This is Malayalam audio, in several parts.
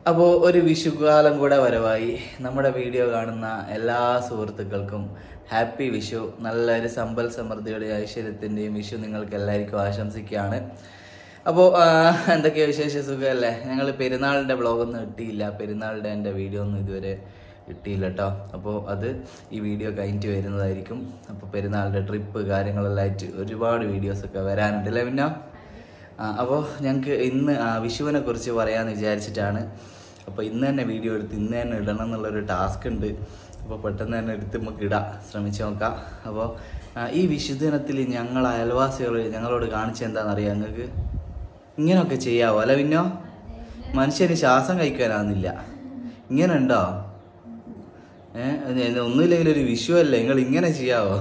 അപ്പോൾ ഒരു വിഷുകാലം കൂടെ വരവായി. നമ്മുടെ വീഡിയോ കാണുന്ന എല്ലാ സുഹൃത്തുക്കൾക്കും ഹാപ്പി വിഷു. നല്ലൊരു സമ്പൽ സമൃദ്ധിയുടെയും ഐശ്വര്യത്തിൻ്റെയും വിഷു നിങ്ങൾക്ക് എല്ലാവർക്കും ആശംസിക്കുകയാണ്. അപ്പോൾ എന്തൊക്കെയോ വിശേഷ സുഖമല്ലേ? ഞങ്ങൾ പെരുന്നാളിൻ്റെ വ്ളോഗൊന്നും ഇട്ടിയില്ല, പെരുന്നാളിൻ്റെ എൻ്റെ വീഡിയോ ഒന്നും ഇതുവരെ ഇട്ടിയില്ല കേട്ടോ. അപ്പോൾ അത് ഈ വീഡിയോ കഴിഞ്ഞിട്ട് വരുന്നതായിരിക്കും. അപ്പോൾ പെരുന്നാളിൻ്റെ ട്രിപ്പ് കാര്യങ്ങളെല്ലാം ആയിട്ട് ഒരുപാട് വീഡിയോസൊക്കെ വരാനുണ്ട് അല്ലേ? പിന്നെ അപ്പോൾ ഞങ്ങൾക്ക് ഇന്ന് വിഷുവിനെ കുറിച്ച് പറയാമെന്ന് വിചാരിച്ചിട്ടാണ്. അപ്പോൾ ഇന്ന് തന്നെ വീഡിയോ എടുത്ത് ഇന്ന് തന്നെ ഇടണം എന്നുള്ളൊരു ടാസ്ക് ഉണ്ട്. അപ്പോൾ പെട്ടെന്ന് തന്നെ എടുത്ത് നമുക്ക് ഇടാം, ശ്രമിച്ച് നോക്കാം. അപ്പോൾ ഈ വിഷുദിനത്തിൽ ഞങ്ങൾ അയൽവാസികൾ ഞങ്ങളോട് കാണിച്ച എന്താണെന്നറിയാം നിങ്ങൾക്ക്? ഇങ്ങനെയൊക്കെ ചെയ്യാവോ അല്ല? പിന്നോ മനുഷ്യന് ശ്വാസം കഴിക്കാനാവുന്നില്ല. ഇങ്ങനെ ഉണ്ടോ? ഒന്നുമില്ലെങ്കിലൊരു വിഷു അല്ലേ, നിങ്ങൾ ഇങ്ങനെ ചെയ്യാവോ?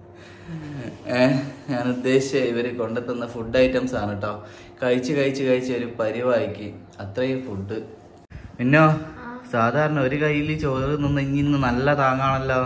ഞാൻ ഉദ്ദേശിച്ച ഇവർ കൊണ്ടെത്തുന്ന ഫുഡ് ഐറ്റംസ് ആണ് കേട്ടോ. കഴിച്ച് ഒരു പരിവായിക്ക് അത്രയും ഫുഡ്. പിന്നോ സാധാരണ ഒരു കയ്യിൽ ചോറ് നിന്ന് ഇന്ന് നല്ല താങ്ങാണല്ലോ.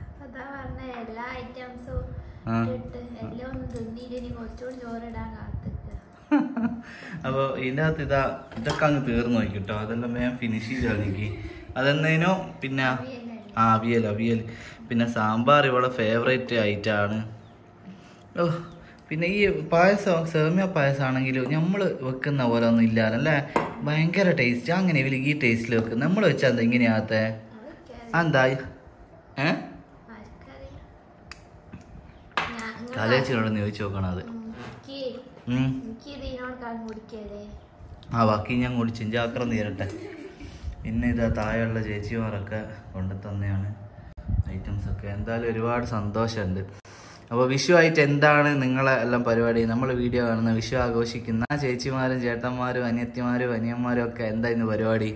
അപ്പോൾ ഇതിൻ്റെ അകത്ത് ഇതൊക്കെ അങ്ങ് തീർന്നു നോക്കിട്ടോ. അതെല്ലാം ഞാൻ ഫിനിഷ് ചെയ്ത് കളിക്ക്. അതെന്നേനോ പിന്നെ അവിയൽ പിന്നെ സാമ്പാർ ഇവിടെ ഫേവറേറ്റ് ആയിട്ടാണ്. ഓ പിന്നെ ഈ പായസം സേമിയ പായസം ആണെങ്കിലും നമ്മൾ വെക്കുന്ന പോലെ ഒന്നും ഇല്ലാലല്ലേ, ഭയങ്കര ടേസ്റ്റ്. അങ്ങനെ ഇവർ ഈ ടേസ്റ്റിൽ വെക്കും. നമ്മൾ വെച്ചാൽ എന്താ ഇങ്ങനെയാകത്തെ? എന്താ കലേച്ചിനോടൊന്ന് ചോദിച്ചു നോക്കണം അത്. ബാക്കി ഞാൻ കുടിച്ചു ചാക്രം തീരട്ടെ. പിന്നെ ഇതാ താഴെയുള്ള ചേച്ചിമാരൊക്കെ കൊണ്ടു തന്നെയാണ് ഐറ്റംസൊക്കെ. എന്തായാലും ഒരുപാട് സന്തോഷമുണ്ട്. അപ്പോൾ വിഷു ആയിട്ട് എന്താണ് നിങ്ങളെ എല്ലാം പരിപാടി? നമ്മൾ വീഡിയോ കാണുന്ന വിഷു ആഘോഷിക്കുന്ന ചേച്ചിമാരും ചേട്ടന്മാരും അനിയത്തിമാരും അനിയന്മാരും ഒക്കെ എന്താ ഇന്ന് പരിപാടി?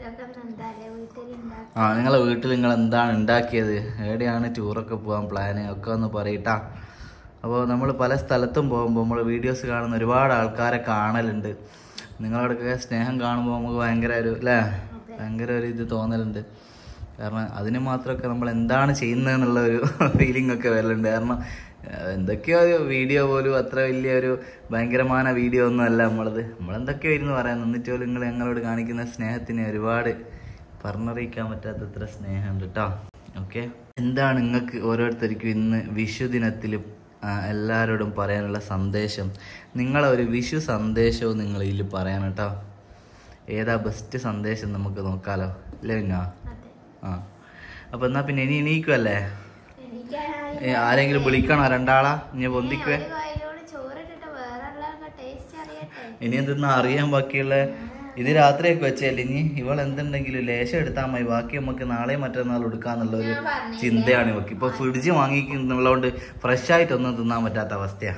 നിങ്ങളെ വീട്ടിൽ നിങ്ങൾ എന്താണ് ഉണ്ടാക്കിയത്? എവിടെയാണ് ടൂറൊക്കെ പോകാൻ പ്ലാന് ഒക്കെ ഒന്ന് പറയട്ടാ. അപ്പോൾ നമ്മൾ പല സ്ഥലത്തും പോകുമ്പോൾ നമ്മൾ വീഡിയോസ് കാണുന്ന ഒരുപാട് ആൾക്കാരെ കാണലുണ്ട്. നിങ്ങളോടൊക്കെ സ്നേഹം കാണുമ്പോൾ നമുക്ക് ഭയങ്കര ഒരു ഇത് തോന്നലുണ്ട്. കാരണം അതിന് മാത്രമൊക്കെ നമ്മൾ എന്താണ് ചെയ്യുന്നതെന്നുള്ള ഒരു ഫീലിംഗ് ഒക്കെ വരലുണ്ട്. കാരണം എന്തൊക്കെയോ വീഡിയോ പോലും അത്ര വലിയൊരു ഭയങ്കരമായ വീഡിയോ ഒന്നും അല്ല നമ്മളെന്തൊക്കെയോ ഇരുന്ന് പറയാൻ നിന്നിട്ട് പോലും നിങ്ങൾ ഞങ്ങളോട് കാണിക്കുന്ന സ്നേഹത്തിന് ഒരുപാട് പറഞ്ഞറിയിക്കാൻ പറ്റാത്തത്ര സ്നേഹമുണ്ട് കേട്ടോ. ഓക്കെ, എന്താണ് നിങ്ങൾക്ക് ഓരോരുത്തർക്കും ഇന്ന് വിഷു ദിനത്തിൽ എല്ലാവരോടും പറയാനുള്ള സന്ദേശം? നിങ്ങളെ ഒരു വിഷു സന്ദേശവും നിങ്ങൾ ഇതിൽ പറയാൻ കേട്ടോ. ഏതാ ബെസ്റ്റ് സന്ദേശം നമുക്ക് നോക്കാലോ അല്ലേ? പിന്നെ അപ്പൊ എന്നാ പിന്നെ ഇനി എണീക്കുമല്ലേ? ആരെങ്കിലും വിളിക്കണോ? രണ്ടാളാ ഇനി പൊന്തിക്കുവേ. ഇനി എന്തെന്നാ അറിയാൻ ബാക്കിയുള്ള ഇത് രാത്രിയൊക്കെ വെച്ചല്ലേ. ഇനി ഇവൾ എന്തുണ്ടെങ്കിലും ലേശം എടുത്താൽ മതി, ബാക്കി നമുക്ക് നാളെ മറ്റന്നാൾ എടുക്കാന്നുള്ളൊരു ചിന്തയാണ് ഇവക്ക്. ഇപ്പൊ ഫ്രിഡ്ജ് വാങ്ങിക്കുന്നുള്ളതുകൊണ്ട് ഫ്രഷ് ആയിട്ടൊന്നും തിന്നാൻ പറ്റാത്ത അവസ്ഥയാ.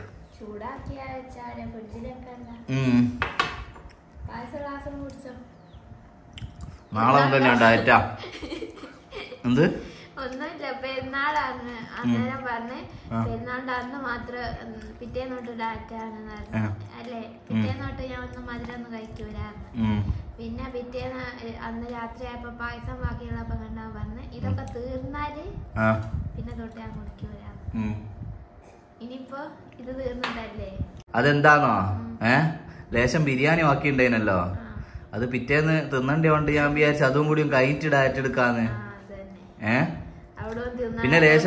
നാളെ മുതൽ ഞാൻ ഡയറ്റാ. എന്ത് ഒന്നുമില്ല, പെരുന്നാളാണ് അന്നേരം പറഞ്ഞ് പെരുന്നാളിന്റെ അന്ന് മാത്രം പിറ്റേന്നോട്ട് ഡാറ്റാണ് അല്ലേ? പിറ്റേന്നോട്ട് ഞാൻ ഒന്നും മധുരമൊന്നും കഴിക്കൂലായിരുന്നു. പിന്നെ പിറ്റേന്ന് അന്ന് രാത്രി ആയപ്പോ പായസം ബാക്കിയുള്ളപ്പോ കണ്ടാ പറഞ്ഞ് ഇതൊക്കെ തീർന്നാല് പിന്നെ തൊട്ട് ഞാൻ കുടിക്കൂലായിരുന്നു. ഇനിയിപ്പോ ഇത് തീർന്നതല്ലേ? അതെന്താന്നോ ലേശം ബിരിയാണി ബാക്കി ഉണ്ടായിരുന്നല്ലോ, അത് പിറ്റേന്ന് തിന്നണ്ടേ കൊണ്ട് ഞാൻ വിചാരിച്ചു അതും കൂടി കഴിഞ്ഞിട്ട് ഡയറ്റ് എടുക്കാന്ന്. പിന്നെ ലേശം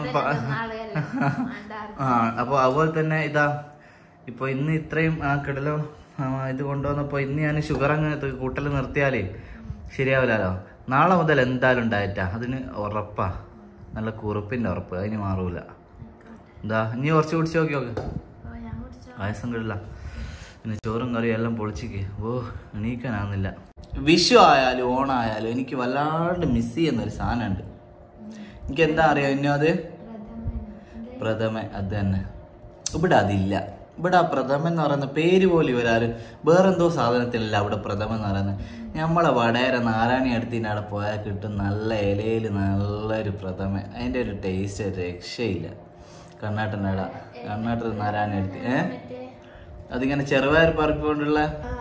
അപ്പൊ അതുപോലെ തന്നെ ഇതാ ഇപ്പൊ ഇന്ന് ഇത്രയും കിടലോ ഇത് കൊണ്ടുവന്നപ്പോ ഇന്ന് ഞാൻ ഷുഗർ അങ്ങ് കൂട്ടൽ നിർത്തിയാലേ ശരിയാവില്ലല്ലോ. നാളെ മുതൽ എന്തായാലും ഡയറ്റാ, അതിന് ഉറപ്പാ, നല്ല കുറുപ്പിന്റെ ഉറപ്പ്, അതിന് മാറൂല. എന്താ ഇനി കുറച്ച് കുടിച്ച് നോക്കി പായസം കിടില്ല. പിന്നെ ചോറും കറിയും എല്ലാം പൊളിച്ചിക്ക്. എണീക്കാനാവുന്നില്ല. വിഷു ആയാലും ഓണായാലും എനിക്ക് വല്ലാണ്ട് മിസ് ചെയ്യുന്ന ഒരു സാധനമുണ്ട്. എനിക്ക് എന്താ അറിയാം ഇന്നും അത് പ്രഥമ. അത് തന്നെ ഇവിടെ അതില്ല. ഇവിടെ ആ പ്രഥമൻ എന്ന് പറയുന്ന പേര് പോലും ഇവരാരും വേറെന്തോ സാധനത്തിലല്ല അവിടെ പ്രഥമൻ എന്ന് പറയുന്നത്. നമ്മളെ വടകര നാരായണി അടുത്തിൻ്റെ അവിടെ പോയാൽ കിട്ടും നല്ല ഇലയിൽ നല്ലൊരു പ്രഥമ. അതിൻ്റെ ഒരു ടേസ്റ്റ് രക്ഷയില്ല. കർണാടകൻ്റെ അവിടെ കർണാടക നാരായണി അടുത്ത് അതിങ്ങനെ ചെറുപയർ പറക്കൊണ്ടുള്ള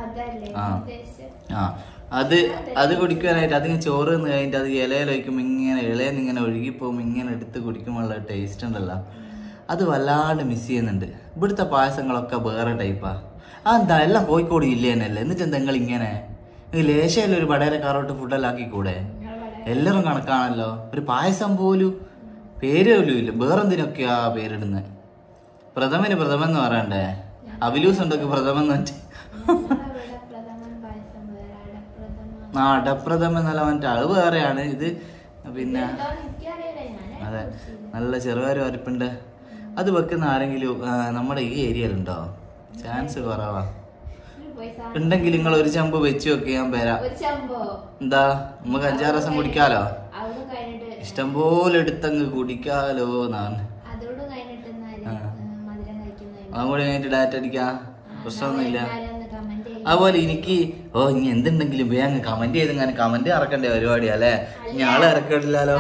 അത് കുടിക്കാനായിട്ട് അതിങ്ങനെ ചോറ് നിന്ന് കഴിഞ്ഞിട്ട് അത് ഇലയിൽ വയ്ക്കുമ്പോൾ ഇങ്ങനെ ഇങ്ങനെ ഒഴുകിപ്പോകുമ്പോൾ ഇങ്ങനെ എടുത്ത് കുടിക്കുമ്പോഴുള്ള ടേസ്റ്റ് ഉണ്ടല്ലോ, അത് വല്ലാണ്ട് മിസ് ചെയ്യുന്നുണ്ട്. ഇവിടുത്തെ പായസങ്ങളൊക്കെ വേറെ ടൈപ്പാ. എന്താ എല്ലാം കോഴിക്കോട് ജില്ല തന്നെയല്ലേ, എന്നിട്ട് എന്താ നിങ്ങൾ ഇങ്ങനെ ലേശമല്ല ഒരു വടേരെ കാറോട്ട് ഫുഡെല്ലാം ആക്കിക്കൂടെ? എല്ലാരും കണക്കാണല്ലോ. ഒരു പായസം പോലും പേര് പോലും ഇല്ല. വേറെന്തിനൊക്കെയാ പേരിടുന്നത്? പ്രഥമന് പ്രഥമൻ എന്ന് പറയണ്ടേ? അവിലൂസ് ഉണ്ടൊക്കെ പ്രഥമൻ എന്ന് പറഞ്ഞിട്ട്. ആ അടപ്രഥമൻ എന്നല്ല മറ്റേ അത് വേറെയാണ്. ഇത് പിന്നെ അതെ നല്ല ചെറുപയർ പരിപ്പുണ്ട്. അത് വെക്കുന്ന ആരെങ്കിലും നമ്മുടെ ഈ ഏരിയയിലുണ്ടോ? ചാൻസ് കുറവാ. ഉണ്ടെങ്കിൽ നിങ്ങൾ ഒരു ചെമ്പ് വെച്ച് വെക്ക്, ഞാൻ വരാം. എന്താ നമുക്ക് 5-6 ദിവസം കുടിക്കാലോ? ഇഷ്ടംപോലെ എടുത്തങ്ങ് കുടിക്കാലോ എന്നാണ്. അതും കൂടി കഴിഞ്ഞിട്ട് ഡാറ്റ അടിക്കാം, പ്രശ്നമൊന്നുമില്ല. അതുപോലെ എനിക്ക് ഇനി എന്തുണ്ടെങ്കിലും വേഗം കമന്റ് ചെയ്ത് ഞാൻ കമന്റ് ഇറക്കണ്ടേ പരിപാടിയാ അല്ലേ? ഇനി ആളെ ഇറക്കില്ലല്ലോ.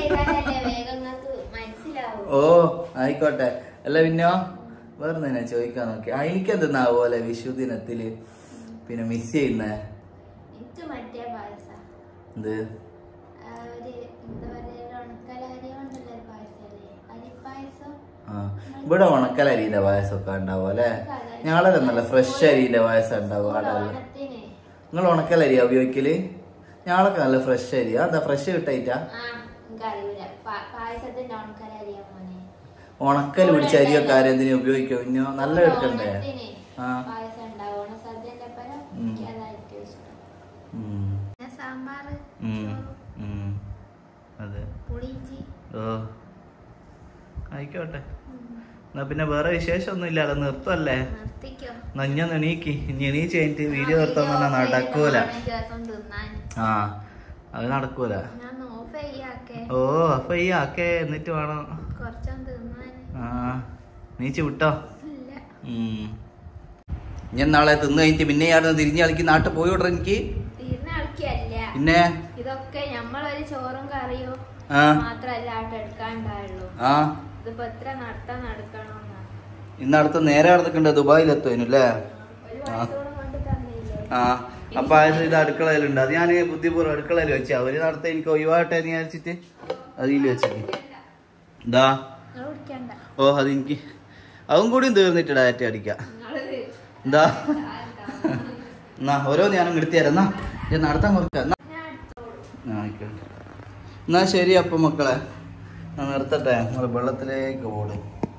ഓ ആയിക്കോട്ടെ. അല്ല പിന്നെയോ വേറെ തന്നെ ചോദിക്കാൻ നോക്കി. എനിക്കെന്തെന്നാ പോലെ വിഷു ദിനത്തില് പിന്നെ മിസ് ചെയ്യുന്നേ? എന്ത്? ഇവിടെ ഉണക്കലരിന്റെ പായസമൊക്കെ ഉണ്ടാവും അല്ലെ? ഞങ്ങളല്ല നല്ല ഫ്രഷ് അരിന്റെ പായസം ഉണ്ടാവും ആടല്ല. നിങ്ങൾ ഉണക്കലരിയാ ഉപയോഗിക്കല്? ഞങ്ങളൊക്കെ നല്ല ഫ്രഷ് അരിയാ. എന്താ ഫ്രഷ് കിട്ടായിട്ടാ? ഉണക്കല് പിടിച്ച അരിയൊക്കെ ആരെന്തിനാ ഉപയോഗിക്കോ? ഇന്നോ നല്ല എടുക്കണ്ടേ? അതെ ഓ ആയിക്കോട്ടെ. എന്നാ പിന്നെ വേറെ വിശേഷം ഒന്നും ഇല്ലല്ലോ, നിർത്തല്ലേ? നഞ്ഞ എണീക്ക്. ഇനി എണീച്ച് കഴിഞ്ഞിട്ട് വീഡിയോ നിർത്താൻ പറഞ്ഞാൽ നടക്കൂല. ആ അത് നടക്കൂല. ഓ അപ്പൊ ഈ ആക്കേ എന്നിട്ട് വേണം. ആ നീച്ച് വിട്ടോ. ഞാൻ നാളെ തിന്നു കഴിഞ്ഞിട്ട് പിന്നെ ആടുന്ന് തിരിഞ്ഞ് കളിക്ക് നാട്ടിൽ പോയി വിടറ. എനിക്ക് പിന്നെ ഇതൊക്കെ നമ്മളൊരു ചോറും കറിയോ മാത്രല്ല എടുക്കാനുണ്ടായുള്ളൂ. ഇന്ന് അടുത്ത നേരെ നടക്കണ്ട ദുബായിലെത്തുവല്ലേ? ആ അപ്പൊ ഇത് അടുക്കളയിലുണ്ട്. അത് ഞാൻ ബുദ്ധിപൂർവ്വം അടുക്കളയിൽ വെച്ച അവര് നടത്ത എനിക്ക് ഒഴിവാട്ടെ എന്ന് വിചാരിച്ചിട്ട് അതിൽ വെച്ചത്. എന്താ ഓ അതെനിക്ക് അതും കൂടിയും തീർന്നിട്ട് ഡയറ്റ് അടിക്കാം. എന്താ എന്നാ ഓരോന്ന് ഞാനും എടുത്തു തരാം. എന്നാ ഞാൻ നടത്താൻ കൊടുക്കാം. എന്നാ ശരി. അപ്പൊ മക്കളെ ഞാൻ നിർത്തട്ടെ. നമ്മള് വെള്ളത്തിലേക്ക് ഓടും.